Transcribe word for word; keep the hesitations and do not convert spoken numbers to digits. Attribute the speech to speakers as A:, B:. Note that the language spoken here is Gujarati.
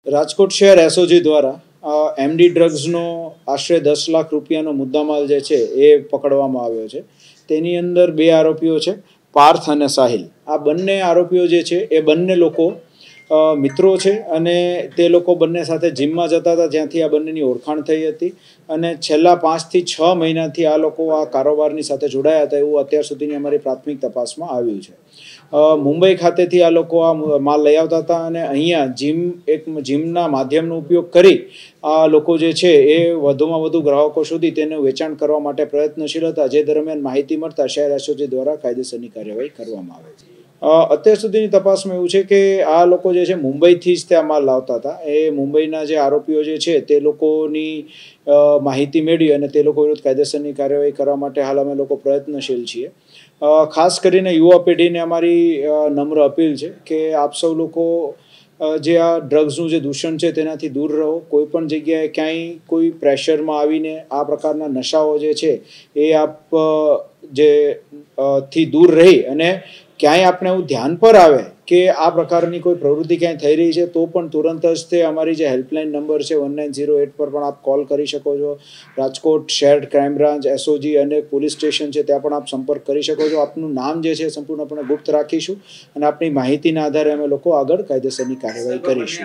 A: રાજકોટ શહેર એસઓજી દ્વારા એમડી ડ્રગ્સનો આશરે દસ લાખ રૂપિયાનો મુદ્દામાલ જે છે એ પકડવામાં આવ્યો છે. તેની અંદર બે આરોપીઓ છે, પાર્થ અને સાહિલ. આ બંને આરોપીઓ જે છે એ બંને લોકો મિત્રો છે અને તે લોકો બંને સાથે જીમમાં જતા હતા, જ્યાંથી આ બંનેની ઓળખાણ થઈ હતી અને છેલ્લા પાંચથી છ મહિનાથી આ લોકો આ કારોબારની સાથે જોડાયા હતા એવું અત્યાર સુધીની અમારી પ્રાથમિક તપાસમાં આવ્યું છે. મુંબઈ ખાતેથી આ લોકો આ માલ લઈ આવતા હતા અને અહીંયા જીમ એક જીમના માધ્યમનો ઉપયોગ કરી આ લોકો જે છે એ વધુમાં વધુ ગ્રાહકો સુધી તેનું વેચાણ કરવા માટે પ્રયત્નશીલ હતા, જે દરમિયાન માહિતી મળતા શહેર એસઓજી દ્વારા કાયદેસરની કાર્યવાહી કરવામાં આવે છે. અત્યાર સુધીની તપાસમાં એવું છે કે આ લોકો જે છે મુંબઈથી જ ત્યાં માલ લાવતા હતા. એ મુંબઈના જે આરોપીઓ જે છે તે લોકોની માહિતી મેળવી અને તે લોકો વિરુદ્ધ કાયદેસરની કાર્યવાહી કરવા માટે હાલ અમે લોકો પ્રયત્નશીલ છીએ. ખાસ કરીને યુવા પેઢીને અમારી નમ્ર અપીલ છે કે આપ સૌ લોકો જે આ ડ્રગ્સનું જે દૂષણ છે તેનાથી દૂર રહો. કોઈ પણ જગ્યાએ ક્યાંય કોઈ પ્રેશરમાં આવીને આ પ્રકારના નશાઓ જે છે એ આપ જે થી દૂર રહી અને ક્યાંય આપણે એવું ધ્યાન પર આવે કે આ પ્રકારની કોઈ પ્રવૃત્તિ ક્યાંય થઈ રહી છે તો પણ તુરંત જ તે અમારી જે હેલ્પલાઇન નંબર છે વન નાઇન ઝીરો એટ પર પણ આપ કોલ કરી શકો છો. રાજકોટ શહેર ક્રાઇમ બ્રાન્ચ, એસઓજી અને પોલીસ સ્ટેશન છે ત્યાં પણ આપ સંપર્ક કરી શકો છો. આપનું નામ જે છે સંપૂર્ણપણે ગુપ્ત રાખીશું અને આપની માહિતીના આધારે અમે લોકો આગળ કાયદેસરની કાર્યવાહી કરીશું.